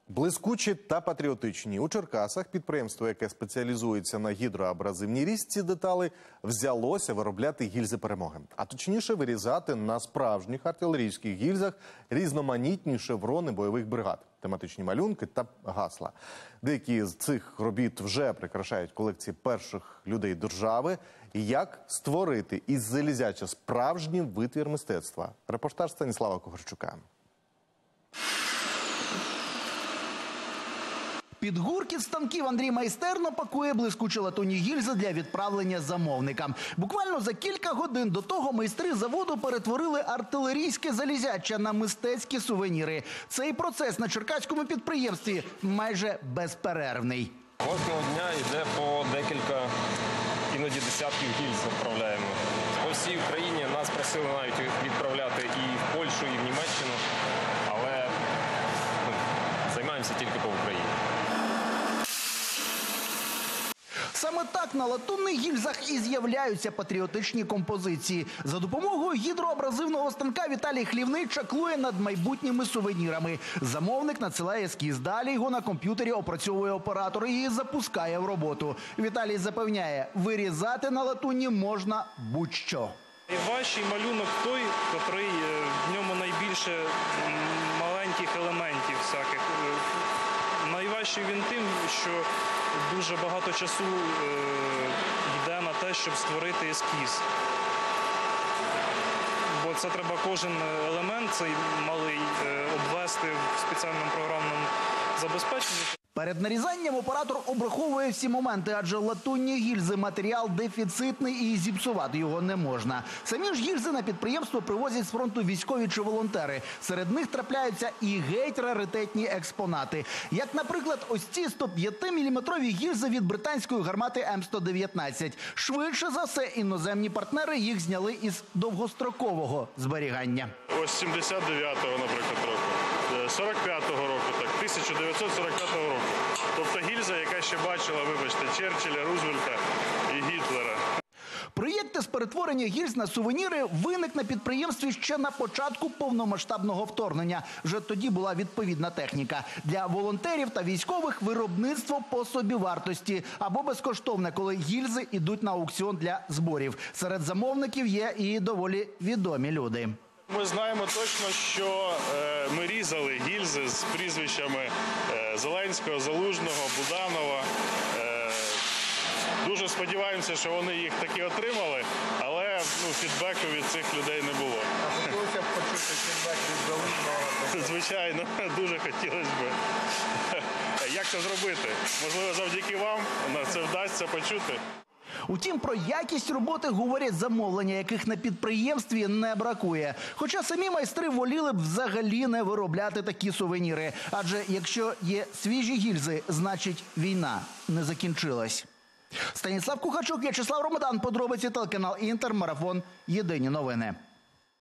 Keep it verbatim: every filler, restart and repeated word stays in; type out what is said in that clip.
Блискучі та патріотичні. У Черкасах підприємство, яке спеціалізується на гідроабразивній різці деталей, взялося виробляти гільзи перемоги. А точніше вирізати на справжніх артилерійських гільзах різноманітні шеврони бойових бригад, тематичні малюнки та гасла. Деякі з цих робіт вже прикрашають колекції перших людей держави. Як створити із залізяча справжній витвір мистецтва? Репортаж Станіслава Кугарчука. Під гуркіт станків Андрій майстерно пакує блискучі латунні гільзи для відправлення замовникам. Буквально за кілька годин до того майстри заводу перетворили артилерійське залізяча на мистецькі сувеніри. Цей процес на черкаському підприємстві майже безперервний. Кожного дня йде по декілька, іноді десятків гільз відправляємо. По всій Україні нас просили навіть відправляти і в Польщу, і в Німеччину, але ну, займаємося тільки по Україні. Саме так на латунних гільзах і з'являються патріотичні композиції. За допомогою гідроабразивного станка Віталій Хлівний чаклує над майбутніми сувенірами. Замовник надсилає ескіз, далі його на комп'ютері опрацьовує оператор і запускає в роботу. Віталій запевняє, вирізати на латунні можна будь-що. Найважчий малюнок той, котрий в ньому найбільше маленьких елементів всяких. Найважчий він тим, що дуже багато часу йде на те, щоб створити ескіз. Бо це треба кожен елемент, цей малий, обвести в спеціальному програмному забезпеченні. Перед нарізанням оператор обраховує всі моменти, адже латунні гільзи – матеріал дефіцитний і зіпсувати його не можна. Самі ж гільзи на підприємство привозять з фронту військові чи волонтери. Серед них трапляються і геть раритетні експонати. Як, наприклад, ось ці сто п'ятиміліметрові гільзи від британської гармати М сто дев'ятнадцять. Швидше за все, іноземні партнери їх зняли із довгострокового зберігання. Ось сімдесят дев'ятого, наприклад, року, сорок п'ятого року, так, тисяча дев'ятсот сорок п'ятого року. Тобто гільза, яка ще бачила, вибачте, Черчилля, Рузвельта і Гітлера. Проєкт з перетворення гільз на сувеніри виник на підприємстві ще на початку повномасштабного вторгнення. Вже тоді була відповідна техніка. Для волонтерів та військових виробництво по собівартості або безкоштовне, коли гільзи йдуть на аукціон для зборів. Серед замовників є і доволі відомі люди. Ми знаємо точно, що е, ми різали гільзи з прізвищами е, Зеленського, Залужного, Буданова. Е, дуже сподіваємося, що вони їх таки отримали, але ну, фідбеку від цих людей не було. А хотілося б почути фідбек від Залужного? Звичайно, дуже хотілося б. Як це зробити? Можливо, завдяки вам це вдасться почути. Утім, про якість роботи говорять замовлення, яких на підприємстві не бракує. Хоча самі майстри воліли б взагалі не виробляти такі сувеніри. Адже якщо є свіжі гільзи, значить війна не закінчилась. Станіслав Кугарчук, В'ячеслав Ромадан, подробиці, телеканал Інтер, марафон, єдині новини.